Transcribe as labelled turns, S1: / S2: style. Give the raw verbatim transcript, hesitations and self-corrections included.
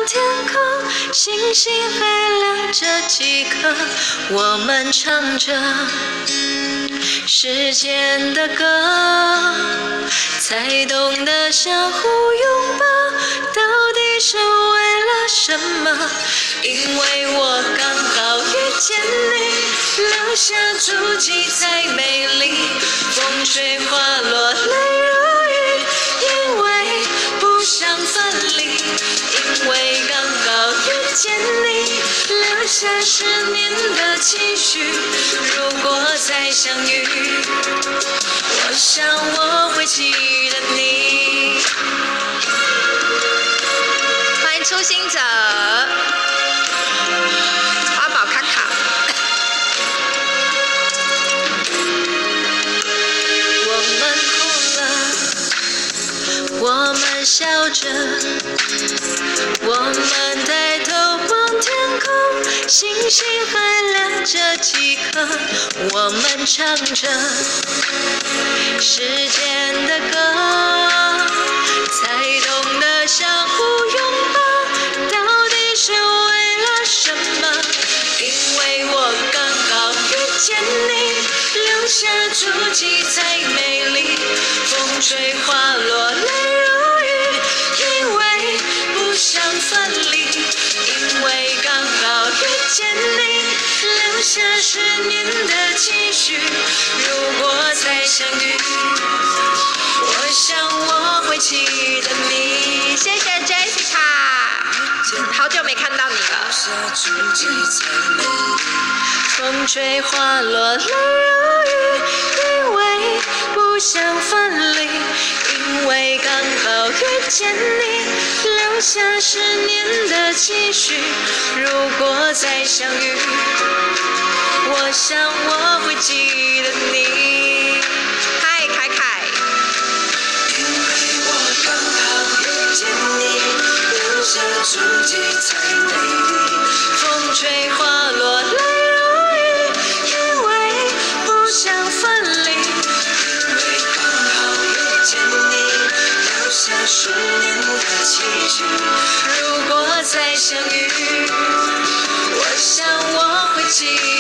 S1: 望天空，星星还亮着几颗，我们唱着时间的歌，才懂得相互拥抱，到底是为了什么？因为我刚好遇见你，留下足迹才美丽，风吹花落泪如雨，因为不想分离，因为刚好遇见你，留下十年的期许，如果再相遇，我想我会记得你。欢迎初心者，阿宝卡卡。我们哭了，我们笑着，我们抬头望天空，星星还亮着几颗，我们唱着时间的歌，才懂得相互拥抱，到底是为了什么？因为我刚好遇见你，留下足迹才美丽，风吹花落泪如雨，因为不想分离，因为刚好遇见你，留下十年的期许，如果再相遇，我想我会记得你。谢谢 Jessica， 好久没看到你了。风吹花落泪如雨，因为不想分离，因为刚好遇见你，留下十年的期许，如果再相遇，我想我会记得你。嗨，凯凯。因为我刚好遇见你，留下足迹才美丽，风吹花落泪如雨，因为不想分离，因为刚好遇见你，留下十年的期许，如果再相遇，我想我会记得